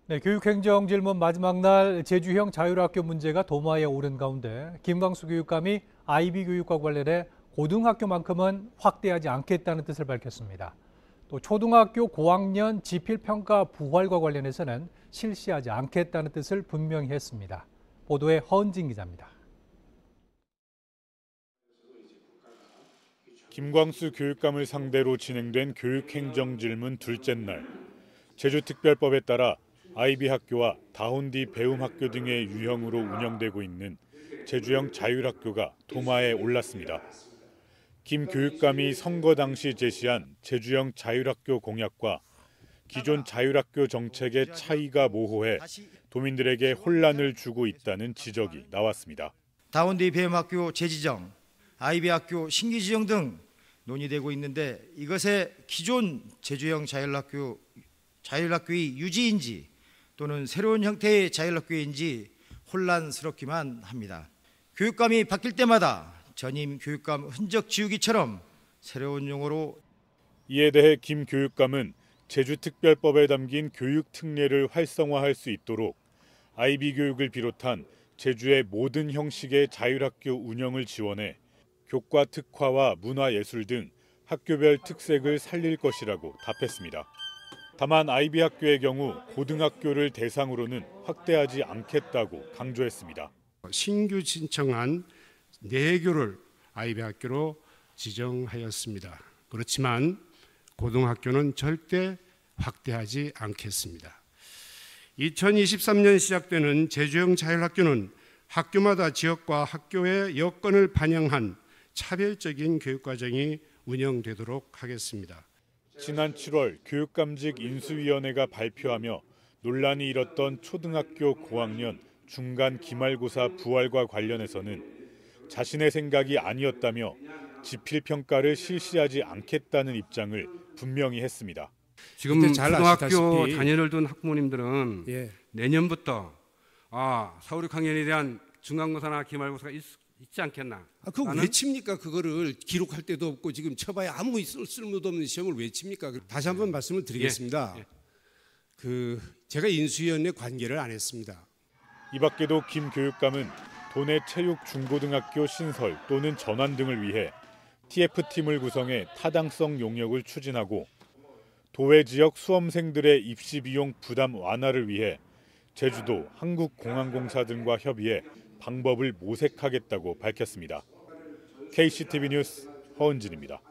네, 교육행정 질문 마지막 날 제주형 자율학교 문제가 도마에 오른 가운데 김광수 교육감이 IB 교육과 관련해 고등학교만큼은 확대하지 않겠다는 뜻을 밝혔습니다. 또 초등학교 고학년 지필평가 부활과 관련해서는 실시하지 않겠다는 뜻을 분명히 했습니다. 보도에 허은진 기자입니다. 김광수 교육감을 상대로 진행된 교육행정 질문 둘째 날, 제주특별법에 따라 IB 학교와 다운디 배움학교 등의 유형으로 운영되고 있는 제주형 자율학교가 도마에 올랐습니다. 김 교육감이 선거 당시 제시한 제주형 자율학교 공약과 기존 자율학교 정책의 차이가 모호해 도민들에게 혼란을 주고 있다는 지적이 나왔습니다. 다운디 배움학교 재지정, IB 학교 신규 지정 등 논의되고 있는데 이것의 기존 제주형 자율학교의 유지인지 또는 새로운 형태의 자율학교인지 혼란스럽기만 합니다. 교육감이 바뀔 때마다 전임 교육감 흔적 지우기처럼 새로운 용어로. 이에 대해 김 교육감은 제주특별법에 담긴 교육 특례를 활성화할 수 있도록 IB 교육을 비롯한 제주의 모든 형식의 자율학교 운영을 지원해 교과 특화와 문화예술 등 학교별 특색을 살릴 것이라고 답했습니다. 다만 IB 학교의 경우 고등학교를 대상으로는 확대하지 않겠다고 강조했습니다. 신규 신청한 4교를 IB 학교로 지정하였습니다. 그렇지만 고등학교는 절대 확대하지 않겠습니다. 2023년 시작되는 제주형 자율학교는 학교마다 지역과 학교의 여건을 반영한 차별적인 교육과정이 운영되도록 하겠습니다. 지난 7월 교육감직 인수위원회가 발표하며 논란이 일었던 초등학교 고학년 중간 기말고사 부활과 관련해서는 자신의 생각이 아니었다며 지필평가를 실시하지 않겠다는 입장을 분명히 했습니다. 지금 초등학교 자녀를 둔 학부모님들은 내년부터 서울 6학년에 대한 중간고사나 기말고사가 있지 않겠나. 그거 왜 칩니까? 그거를 기록할 데도 없고 지금 쳐봐야 아무 쓸모도 없는 시험을 왜 칩니까? 다시 한번 말씀을 드리겠습니다. 제가 인수위원회 관계를 안 했습니다. 이 밖에도 김 교육감은 도내 체육 중고등학교 신설 또는 전환 등을 위해 TF팀을 구성해 타당성 용역을 추진하고 도외 지역 수험생들의 입시 비용 부담 완화를 위해 제주도 한국공항공사 등과 협의해 방법을 모색하겠다고 밝혔습니다. KCTV 뉴스 허은진입니다.